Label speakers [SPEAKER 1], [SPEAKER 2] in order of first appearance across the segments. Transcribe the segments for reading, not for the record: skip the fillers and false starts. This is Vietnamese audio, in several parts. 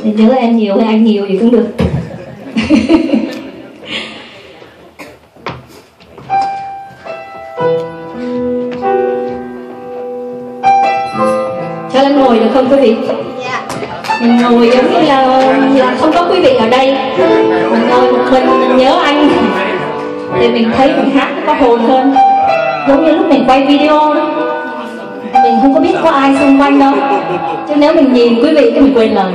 [SPEAKER 1] Thì nhớ em nhiều hay anh nhiều gì cũng được. Cho Lan ngồi được không quý vị? Mình ngồi giống như là không có quý vị ở đây, mình ngồi một mình nhớ anh thì mình thấy mình hát nó có hồn hơn. Giống như lúc mình quay video đó, mình không có biết có ai xung quanh đâu, chứ nếu mình nhìn quý vị thì mình quên lời.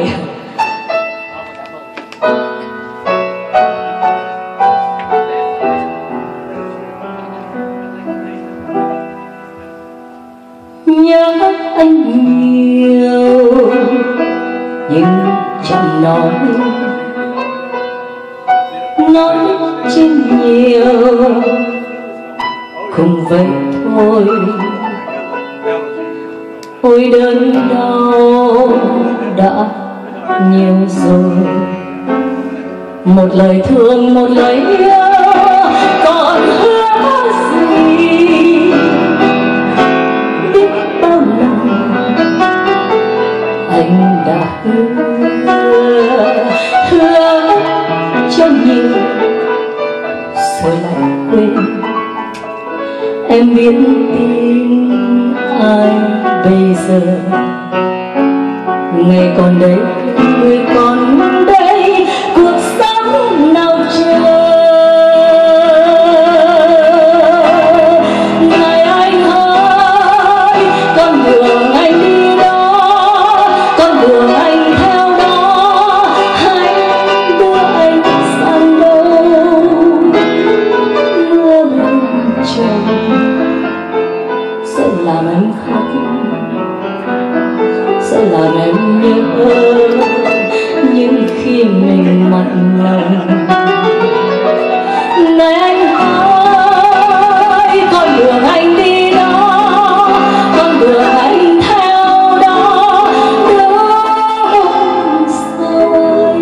[SPEAKER 1] Nhớ anh nhiều nhưng chẳng nói chỉ nhiều không vậy thôi. Ôi đớn đau đã nhiều rồi, một lời thương một lời yêu còn hứa gì. Biết bao lần anh đã hứa cho nhiều rồi lại quên. Em biết tin ai bây giờ, ngày còn đây người còn đây, cuộc sống nào chờ. Này anh ơi, con đường anh đi đó, con đường anh theo đó, hãy đưa anh sang đâu. Mưa lên trời sẽ làm em khóc, sẽ làm em nhớ những khi mình mặn lòng. Này anh ơi, con đường anh đi đó, con đường anh theo đó, đường xanh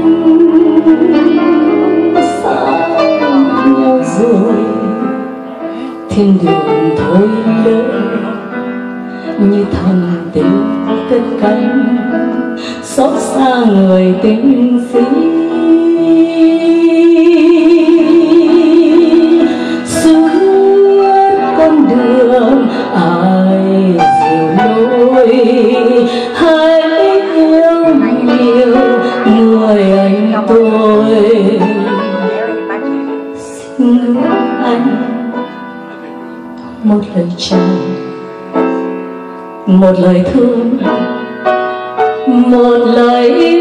[SPEAKER 1] xa nhau rồi. Thiên đường thôi lớn như thần tình cất cánh, xót xa người tình sĩ. Suốt con đường ai dìu lối, hãy yêu nhiều người anh tôi. Xin anh một lời chào, một lời thương, một lời